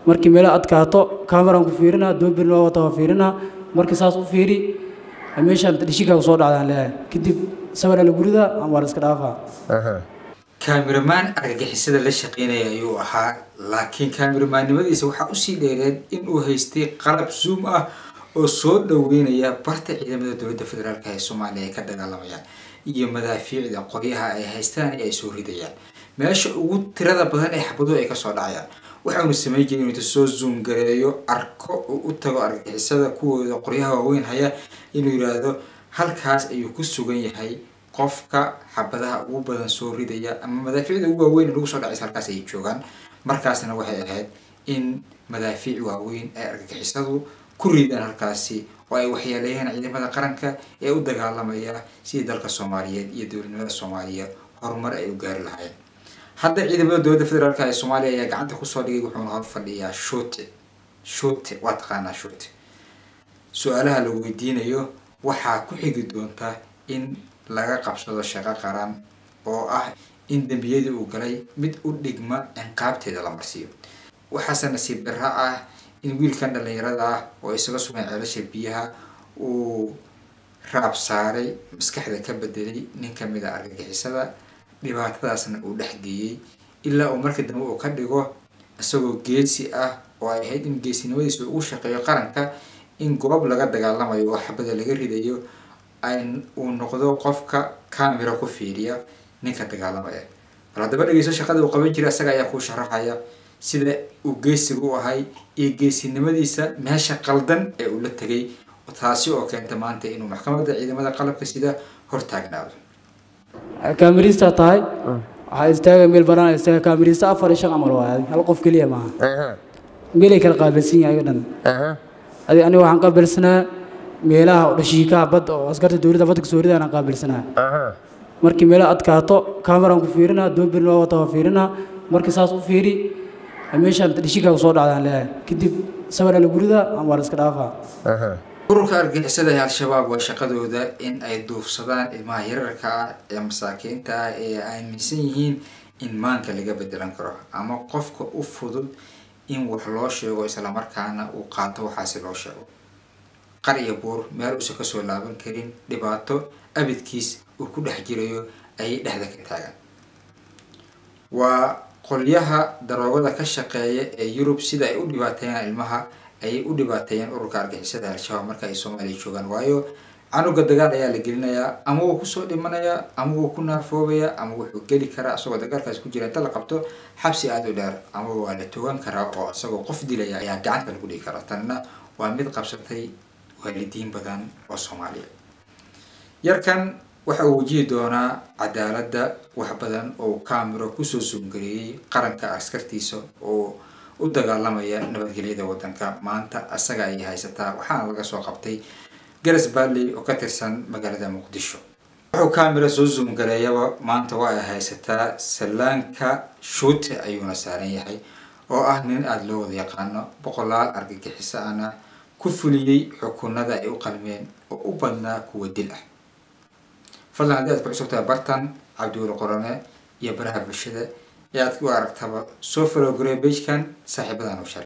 markii meel adkaato kameraan ku fiirinaa doobir loo wato fiirinaa markii saas u fiiri meeshan dishiga soo dhacdaan leeyahay kadib sawir la gurida ama iska dhaafaa cameraman argagixisada la shaqeynaya ayuu ahaa laakiin cameramanimadiisa waxa u sii dheereed in uu haystay qalab zoom ah oo soo dhaweynaya barta ciidamada dowladda federaalka ee Soomaaliya ay ka dagaalamayaan iyo madaafiicda qoryaha ay haystaan ay soo ridayaan meesha ugu tirada badan ee xabado ay ka soo dhacayaan waxa uu sameeyay inuu soo zoom gareeyo arko oo u tago argagixisada kuwooda qoryaha waaweyn haya inuu yiraahdo halkaas ayuu ku sugan yahay qofka xabadaha ugu badan soo ridaya ama madaafiicda ugu waaweyn lagu soo dhacay halkaas ay joogan markaasna waxay ahayd in madaafiic waaweyn ay argagixisadu ku ridaan halkaasi oo ay waxyeeleeyaan ciidamada qaranka ee u dagaalamaya sidii dalka Soomaaliyeed iyo dowladnimada Soomaaliya horumar ay u gaari lahaayeen hadda ciidamada dowladda federaalka ee Soomaaliya ayaa gacanta ku soo dhigay wuxuuna hor fadhiyaa shoote waa taqaanaa shoote su'aalaha la weydiinayo waxaa ku xigi doonta in laga qabsado shaqo qaran oo ah in dambiyada uu galay mid u dhigma ciqaabteeda la marsiyo waxaase nasiib darro ah in wiilkan dhalinyarada ah oo isaga sugan ceelasha biyaha uu raab saaray maskaxda ka bedelay nin ka mid ah argagixisada dhibaatadaasna uu dhexgeeyay ilaa uu markii dambe uu ka dhigo isagoo geesi ah oo ay ahayd in geesinimadiisa ugu shaqeeyo qaranka in goob laga dagaalamayo oo xabada laga ridayo uu noqdo qofka camera ku fiiriya ninka dagaalamaya bal hadaba dhageyso shaqada uu qaban jiray asaga ayaa ku sharaxaya sida uu geesigu u ahay iyo geesinimadiisa meesha qaldan ee uu la tagay taasi oo keenta maanta inuu maxkamadda ciidamada qalabka sida hor taagnaado kamerista tahay waxa istaaga meel banaan istaaga kamerista 4 amal waayay hal qof kaliya maaha meel kala qaabilsan yahay dhan aniga waxaan qaabilsanaa meelaha dhashiika bad oo askarta dowladda badka soo ridaan qaabilsanaa markii meel adkaato kameraan ku fiirinaa doobir loo wato fiirinaa markii saas u fiiri meeshan dishiga soo dhacdaan leeyahay kadib sawir la gurida ama iska dhaafaa ururka argagixisada ee al-shabaab waa shaqadooda in ay duufsadaan ilmaha yararka ah ee masaakiinta ah ee aaminsan yihiin in maanka laga bedelan karo ama qofka u fudud in wax loo sheego isla markaana uu qaato waxaasi loo sheego qariyo buur meel uu ka soo laaban karin dhibaato abidkiis uu ku dhex jirayo ay dhexda ka taagan waa qolyaha daroogada ka shaqeeya ee Yurub sida ay u dhibaateeyaan ilmaha ay u dhibaateeyaan ururka argagixisada al-shabaab marka ay Soomaaliya joogaan waayo canuga dagaal ayaa la gelinayaa ama uu ku soo dhimanayaa ama uu ku naafoobayaa ama wuxuu geli karaa asagoo dagaalkaas ku jira inta la qabto xabsi aad u dheer ama waa la togan karaa oo asagoo qof dilaya ayaa gacanta lagu dhigi karaa tanna waa mid qabsatay waalidiin badan oo Soomaaliya yarkan waxa uu wajihi doonaa cadaaladda wax badan oo kaamiro ku soo suungareeyay qaranka askartiisa oo u dagaalamaya nabadgelyada wadanka maanta asaga ay haysataa waxaana laga soo qabtay Garas Valley oo ka tirsan magaalada Muqdisho wuxuu kaamiro soo suungareeyaba maanta waa ay haysataa salaanka shoote ayuuna saaran yahay oo ah nin aad loo wada yaqaano boqolaal argagixisana ku fuliyay xukuunada ay u qalmeen oo u badnaa kuwa dil ah fadlan haddii aad ku cusubtahay bartan Cabduul Qorane iyo baraha bulshada aad ku aragtaba soo follow gareey page-kan saaxiibadan u share